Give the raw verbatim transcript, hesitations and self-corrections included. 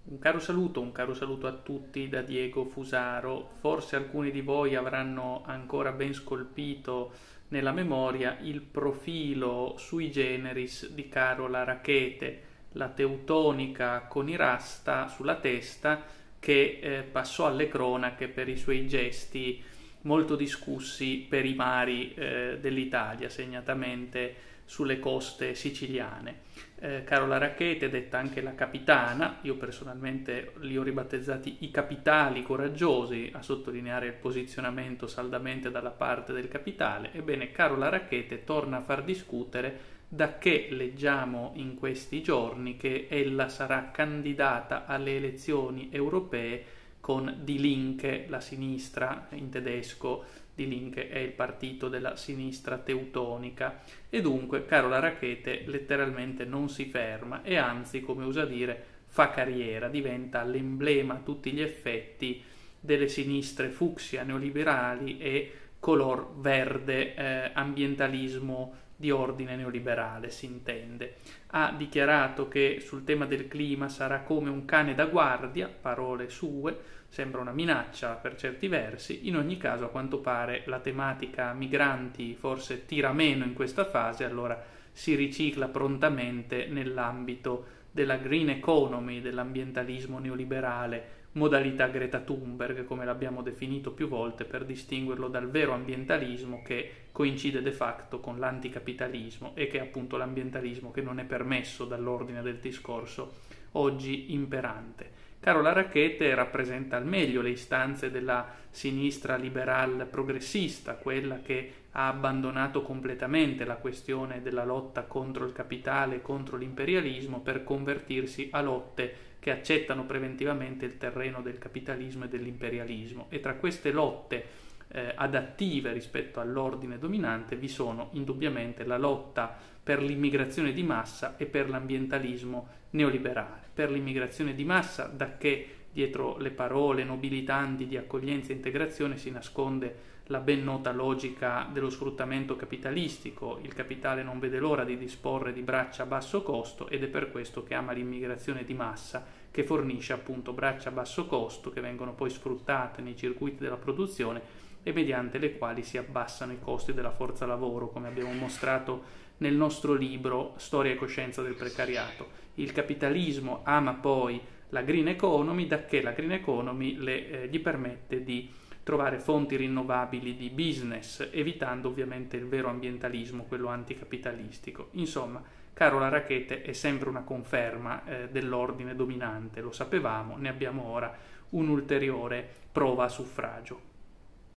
Un caro saluto, un caro saluto a tutti da Diego Fusaro. Forse alcuni di voi avranno ancora ben scolpito nella memoria il profilo sui generis di Carola Rackete, la teutonica con i rasta sulla testa che eh, passò alle cronache per i suoi gesti molto discussi per i mari eh, dell'Italia, segnatamente sulle coste siciliane. Eh, Carola Rackete, detta anche la capitana, io personalmente li ho ribattezzati i capitali coraggiosi, a sottolineare il posizionamento saldamente dalla parte del capitale. Ebbene, Carola Rackete torna a far discutere da che leggiamo in questi giorni che ella sarà candidata alle elezioni europee con Die Linke, la sinistra in tedesco. Die Linke è il partito della sinistra teutonica, e dunque Carola Rackete letteralmente non si ferma e anzi, come usa dire, fa carriera, diventa l'emblema a tutti gli effetti delle sinistre fucsia neoliberali e color verde eh, ambientalismo di ordine neoliberale, si intende. Ha dichiarato che sul tema del clima sarà come un cane da guardia, parole sue, sembra una minaccia per certi versi. In ogni caso, a quanto pare, la tematica migranti forse tira meno in questa fase, allora si ricicla prontamente nell'ambito della green economy, dell'ambientalismo neoliberale, modalità Greta Thunberg, come l'abbiamo definito più volte, per distinguerlo dal vero ambientalismo che coincide de facto con l'anticapitalismo e che è appunto l'ambientalismo che non è permesso dall'ordine del discorso oggi imperante. Carola Rackete rappresenta al meglio le istanze della sinistra liberal progressista, quella che ha abbandonato completamente la questione della lotta contro il capitale e contro l'imperialismo per convertirsi a lotte che accettano preventivamente il terreno del capitalismo e dell'imperialismo. E tra queste lotte eh, adattive rispetto all'ordine dominante vi sono indubbiamente la lotta per l'immigrazione di massa e per l'ambientalismo neoliberale. Per l'immigrazione di massa, da che dietro le parole nobilitanti di accoglienza e integrazione si nasconde la ben nota logica dello sfruttamento capitalistico. Il capitale non vede l'ora di disporre di braccia a basso costo ed è per questo che ama l'immigrazione di massa, che fornisce appunto braccia a basso costo che vengono poi sfruttate nei circuiti della produzione e mediante le quali si abbassano i costi della forza lavoro, come abbiamo mostrato nel nostro libro Storia e coscienza del precariato. Il capitalismo ama poi la green economy, da che la green economy le, eh, gli permette di trovare fonti rinnovabili di business, evitando ovviamente il vero ambientalismo, quello anticapitalistico. Insomma, Carola Rackete è sempre una conferma eh, dell'ordine dominante, lo sapevamo, ne abbiamo ora un'ulteriore prova a suffragio.